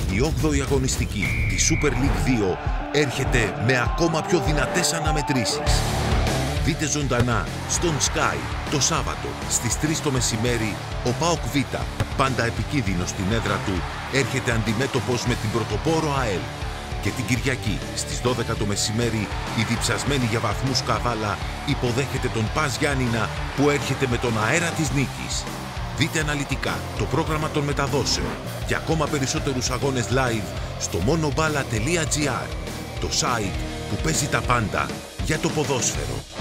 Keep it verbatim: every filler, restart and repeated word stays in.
Η όγδοη αγωνιστική της Super League δύο έρχεται με ακόμα πιο δυνατές αναμετρήσεις. Δείτε ζωντανά στον Sky το Σάββατο στις τρεις το μεσημέρι ο ΠΑΟΚ Β, πάντα επικίνδυνος στην έδρα του, έρχεται αντιμέτωπος με την πρωτοπόρο ΑΕΛ. Και την Κυριακή στις δώδεκα το μεσημέρι η διψασμένη για βαθμούς Καβάλα υποδέχεται τον ΠΑΣ Γιάννηνα που έρχεται με τον αέρα της νίκης. Δείτε αναλυτικά το πρόγραμμα των μεταδόσεων και ακόμα περισσότερους αγώνες live στο monoballah τελεία gr, το site που παίζει τα πάντα για το ποδόσφαιρο.